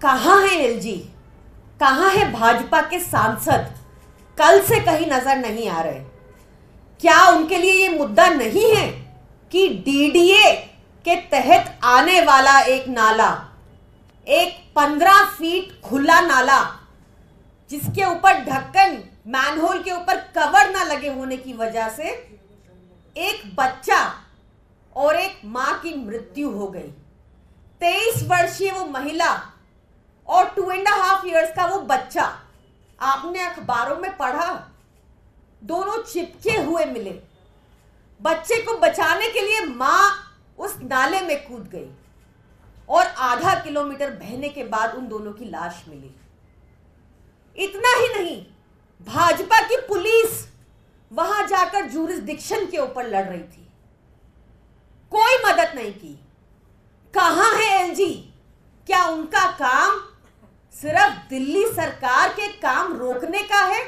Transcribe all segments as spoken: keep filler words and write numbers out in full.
कहाँ है एलजी? कहाँ है भाजपा के सांसद? कल से कहीं नजर नहीं आ रहे। क्या उनके लिए ये मुद्दा नहीं है कि डीडीए के तहत आने वाला एक नाला, एक पंद्रह फीट खुला नाला जिसके ऊपर ढक्कन, मैनहोल के ऊपर कवर ना लगे होने की वजह से एक बच्चा और एक मां की मृत्यु हो गई। तेईस वर्षीय वो महिला और टू एंड हाफ इयर्स का वो बच्चा, आपने अखबारों में पढ़ा, दोनों चिपके हुए मिले। बच्चे को बचाने के लिए मां उस नाले में कूद गई और आधा किलोमीटर बहने के बाद उन दोनों की लाश मिली। इतना ही नहीं, भाजपा की पुलिस वहां जाकर जुरिस्डिक्शन के ऊपर लड़ रही थी, कोई मदद नहीं की। कहां है एलजी? क्या उनका काम सिर्फ दिल्ली सरकार के काम रोकने का है?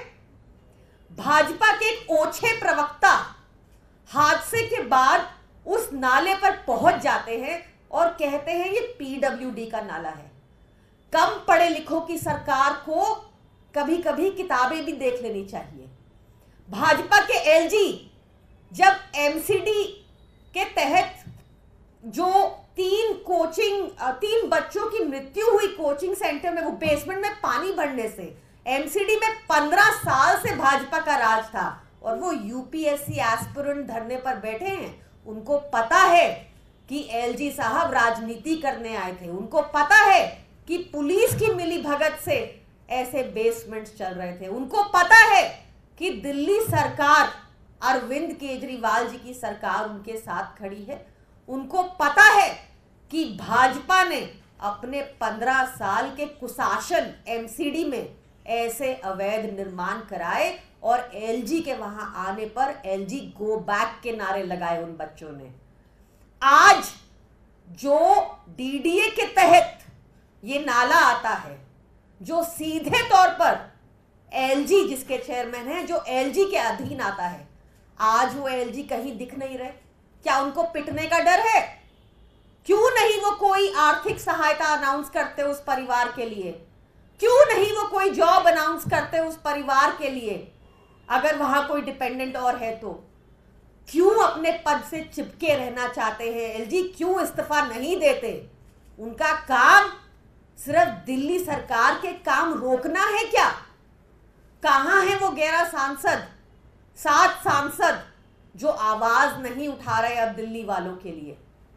भाजपा के एक ओछे प्रवक्ता हादसे के बाद उस नाले पर पहुंच जाते हैं और कहते हैं ये पीडब्ल्यूडी का नाला है। कम पढ़े लिखों की सरकार को कभी कभी किताबें भी देख लेनी चाहिए। भाजपा के एलजी जब एमसीडी के तहत जो तीन कोचिंग तीन बच्चों की मृत्यु हुई कोचिंग सेंटर में, वो बेसमेंट में पानी भरने से, एमसीडी में पंद्रह साल से भाजपा का राज था और वो यूपीएससी एस्पिरेंट धरने पर बैठे हैं। उनको पता है कि एलजी साहब राजनीति करने आए थे, उनको पता है कि पुलिस की मिली भगत से ऐसे बेसमेंट्स चल रहे थे, उनको पता है कि दिल्ली सरकार, अरविंद केजरीवाल जी की सरकार उनके साथ खड़ी है। उनको पता है कि भाजपा ने अपने पंद्रह साल के कुशासन एमसीडी में ऐसे अवैध निर्माण कराए और एलजी के वहां आने पर एलजी गो बैक के नारे लगाए उन बच्चों ने। आज जो डीडीए के तहत ये नाला आता है, जो सीधे तौर पर एलजी जिसके चेयरमैन है, जो एलजी के अधीन आता है, आज वो एलजी कहीं दिख नहीं रहे। क्या उनको पिटने का डर है? क्यों नहीं वो कोई आर्थिक सहायता अनाउंस करते उस परिवार के लिए? क्यों नहीं वो कोई जॉब अनाउंस करते उस परिवार के लिए, अगर वहां कोई डिपेंडेंट और है तो? क्यों अपने पद से चिपके रहना चाहते हैं एलजी? क्यों इस्तीफा नहीं देते? उनका काम सिर्फ दिल्ली सरकार के काम रोकना है क्या? कहां है वो ग्यारह सांसद, सात सांसद जो आवाज नहीं उठा रहे अब दिल्ली वालों के लिए?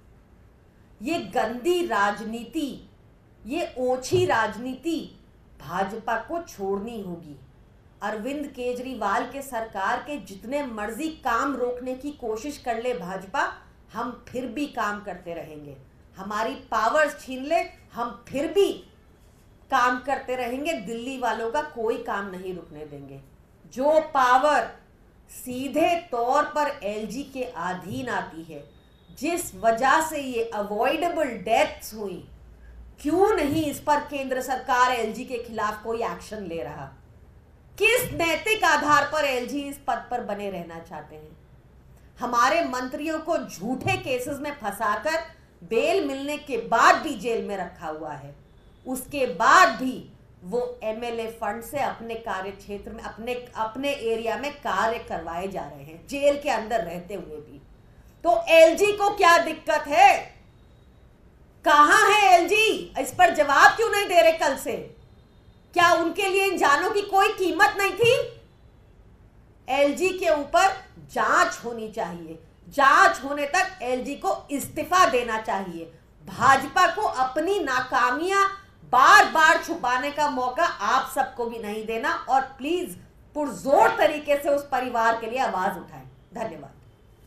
ये गंदी राजनीति, ये ओछी राजनीति भाजपा को छोड़नी होगी। अरविंद केजरीवाल के सरकार के जितने मर्जी काम रोकने की कोशिश कर ले भाजपा, हम फिर भी काम करते रहेंगे। हमारी पावर्स छीन ले, हम फिर भी काम करते रहेंगे। दिल्ली वालों का कोई काम नहीं रुकने देंगे। जो पावर सीधे तौर पर एलजी के अधीन आती है, जिस वजह से ये अवॉइडेबल डेथ्स हुई, क्यों नहीं इस पर केंद्र सरकार एलजी के खिलाफ कोई एक्शन ले रहा? किस नैतिक आधार पर एलजी इस पद पर बने रहना चाहते हैं? हमारे मंत्रियों को झूठे केसेस में फंसाकर बेल मिलने के बाद भी जेल में रखा हुआ है, उसके बाद भी वो एमएलए फंड से अपने कार्य क्षेत्र में, अपने अपने एरिया में कार्य करवाए जा रहे हैं, जेल के अंदर रहते हुए भी। तो एलजी को क्या दिक्कत है? कहां है एलजी? इस पर जवाब क्यों नहीं दे रहे कल से? क्या उनके लिए इन जानों की कोई कीमत नहीं थी? एलजी के ऊपर जांच होनी चाहिए। जांच होने तक एलजी को इस्तीफा देना चाहिए। भाजपा को अपनी नाकामियां बार बार छुपाने का मौका आप सबको भी नहीं देना और प्लीज पुरजोर तरीके से उस परिवार के लिए आवाज उठाएं। धन्यवाद।